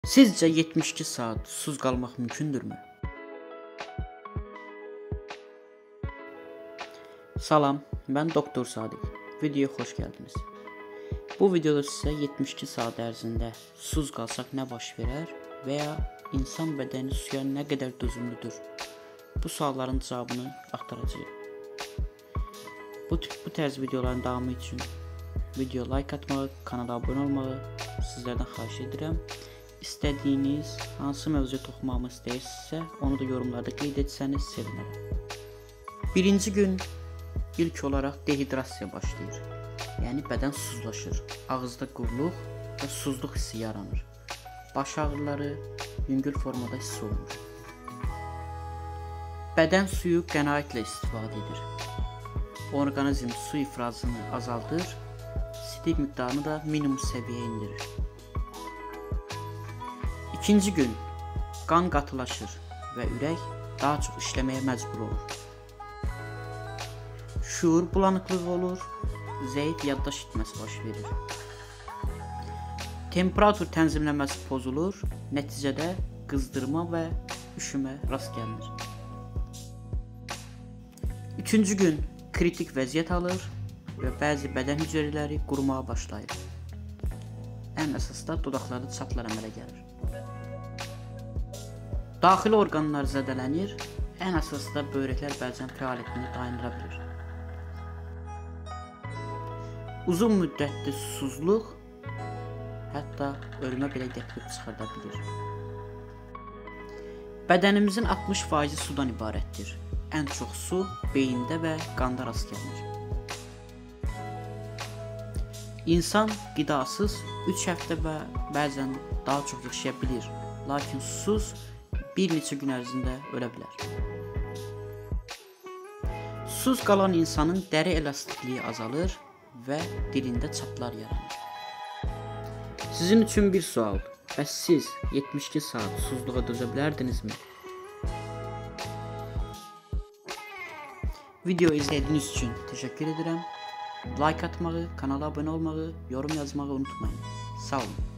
Sizcə 72 saat susuz qalmaq mümkündürmü? Salam, mən Doktor Sadiq. Videoya xoş gəldiniz. Bu videoda sizə 72 saat ərzində susuz qalsaq nə baş verər və ya insan bədəni suya nə qədər dözümlüdür? Bu sualların cavabını axtaracağıq. Bu tərz videoların davamı üçün video like atmağı, kanala abunə olmağı sizlərdən xahiş edirəm. İstədiyiniz hansı mövzuya toxunmamı istəyirsinizsə, onu da yorumlarda qeyd etsəniz sevinərəm. Birinci gün ilk olaraq dehidrasiya başlayır. Yəni bədən susuzlaşır. Ağızda quruluq və susuzluq hissi yaranır. Baş ağrıları yüngül formada hiss olunur. Bədən suyu qənaətlə istifadə edir. Orqanizm su ifrazını azaldır, sidik miqdarını da minimum səviyyəyə endirir. İkinci gün qan qatılaşır və ürək daha çox işləməyə məcbur olur. Şuur bulanıqlığı olur, zəif yaddaş itməsi baş verir. Temperatur tənzimləməsi pozulur, nəticədə qızdırma və üşümə rast gəlinir. Üçüncü gün kritik vəziyyət alır və bəzi bədən hüceyrələri qurumağa başlayır. Ən əsasda dodaqlarda çatlar əmələ gəlir. Daxili orqanlar zədələnir, ən əsasda böyrəklər bəzən fəaliyyətini dayandıra bilir. Uzun müddətli susuzluq hətta ölümə belə gətirib çıxarda bilir. Bədənimizin 60% sudan ibarətdir. Ən çox su beyində və qanda rast gəlinir. İnsan qidasız 3 həftə və bəzən daha çox yaşaya bilir, lakin susuz bir neçə gün ərzində ölə bilər. Susuz qalan insanın dəri elastikliyi azalır və dilində çatlar yaranır. Sizin üçün bir sual, bəs siz 72 saat susuzluğa dözə bilərdinizmi? Video izlədiyiniz üçün təşəkkür edirəm. Like atmağı, kanala abunə olmağı, yorum yazmağı unutmayın. Sağ olun.